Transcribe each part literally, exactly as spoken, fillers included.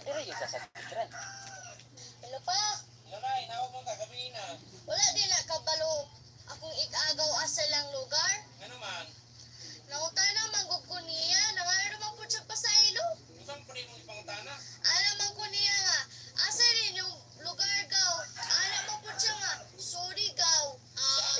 dire yung kasagitran. Hello pa? Nanay, nawa mo ka, gabi na. Wala din na kabalo akong ikagaw asa lang lugar. Ano man? Nangutana manggug ko niya, nangano man po siya pa sa ilo. Usang pa rin mo ipangutana. Alam man ko niya nga, asa rin yung lugar gaw. Alam man po siya nga, sorry gaw. Ah,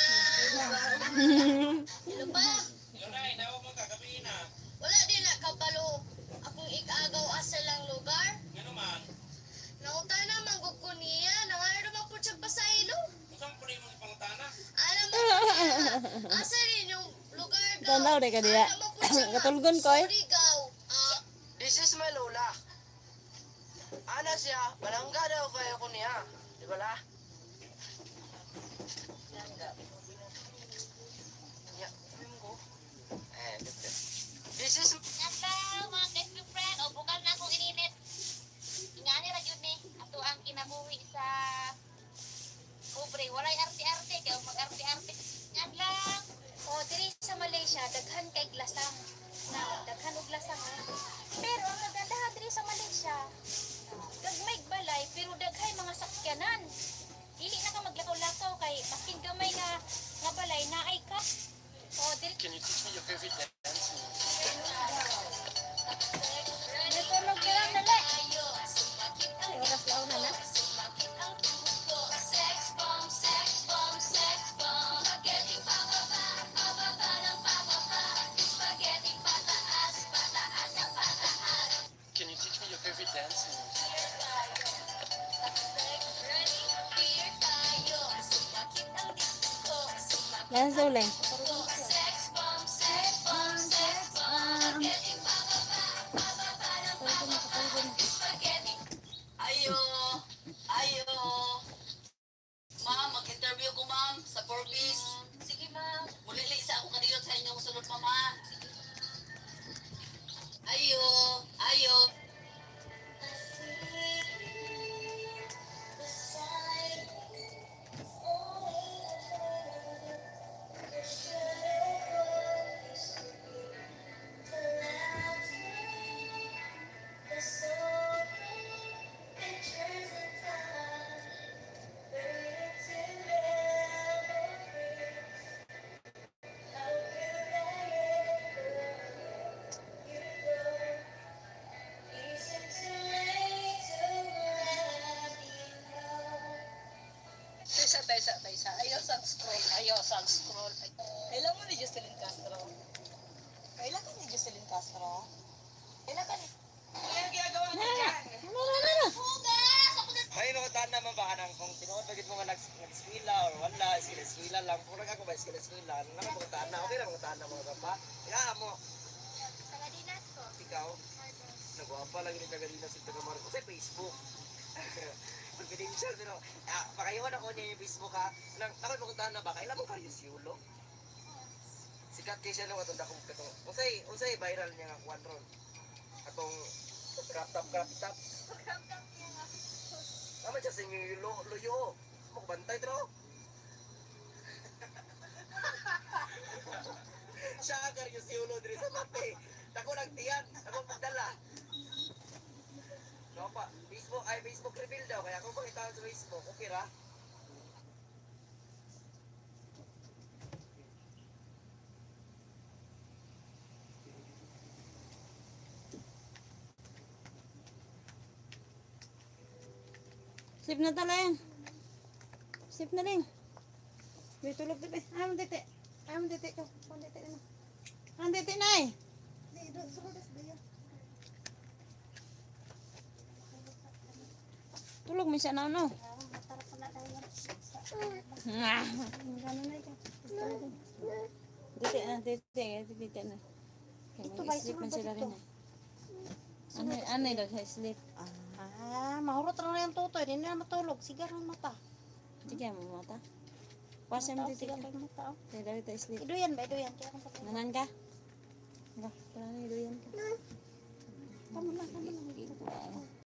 hello pa? Nanay, nawa mo ka, gabi na. Wala din na kabalo akong ikagaw asa lang lugar. Ano man? Nangutana manggug ko niya, nangano man po siya pa sa ilo. Usang pa rin mo ipangutana. Alam man ko niya nga, asa rin yung lugar gaw. Tanaw de ka diya. Alam man po siya nga, Katulgon ko eh. sorry gaw. Ah, This is my lola. Ana siya, balangga daw kayo ko niya. Di ba la? Ya, ko. Eh, this is Hello, mga best friend. O, bukal na akong ininit. Ingani ra yun eh. Ato ang kinabuhi sa pobre. Walay arte-arte. Kaya mag-arte-arte. Yan lang. O, diri sa Malaysia, daghan kay glasang. Na, daghan og glasang. Ha? Pero ang nagandahan diri sa Malaysia, gagmay balay, pero daghay mga sakyanan. Dili na ka maglakaw-lakaw kay maskin gamay nga nga balay naay ka. O, diri Can you teach me your favorite dance move? natulog ka lang dali. Ay, oras lao na na. Can you teach me your favorite dance move? Yan sa uling. Ayo, ayo. Ma'am, mag-interview ko ma'am sa Forbes. Sige ma'am. Mulili sa ako kanilot sa inyong sunod pa ma'am. Ayo, ayo. Taysa, taysa, taysa. Ayaw sa scroll. Ayaw sa scroll. Kailan mo ni Jocelyn Castro? Kailan ka ni Jocelyn Castro? Kailan ka ni... Kailan ginagawa niya dyan? Ay, nakutaan naman ba ka nang kung tinuod bagit mo nga nags- nag-eskwela or wala, eskwela lang. Kung nag ako ba eskwela, ano naman nakutaan na? Okay lang nakutaan na mga pa. Kaya mo, Tagadinas ko. ikaw, nagwapa lang yung nagalinas yung taga Marcos sa Facebook. Confidential, pero ah, pakaiwan ako niya yung Facebook ha. Nang, ako nakutaan na ba? Kailan mo kayo si Yulo? Sikat kayo siya lang atong dakong katong. Unsay, unsay viral niya nga kuwan ron. Atong crop top, crop top. Tama siya sa inyo yung lo- loyo. Makabantay tro. Siya agar yung si Yulo diri sa mate. Dako lang tiyan. Ako magdala. No pa, Facebook, ay Facebook reveal daw. Kaya kung makita sa Facebook, okay ra? Sip na talang. Sip na rin. May tulog dito. Ay, mo dito. Ay, mo dito. Ikaw. Kung dito na. Ang dito na eh. Tulog mo siya na ano. Ah. Dito na, dito na, dito na. Ito ba sleep man sila rin. Ano, ano daw sa sleep? Ah, mahurot na yung tutoy. Hindi na matulog. Sigar ang mata. Sige mo mata. Pasa mo dito. Sigar ang mata. Dito dito sleep. Iduyan ba? Iduyan. Kaya akong patulog. Nanan ka? Nga, parang iduyan ka. Tama na, tama na.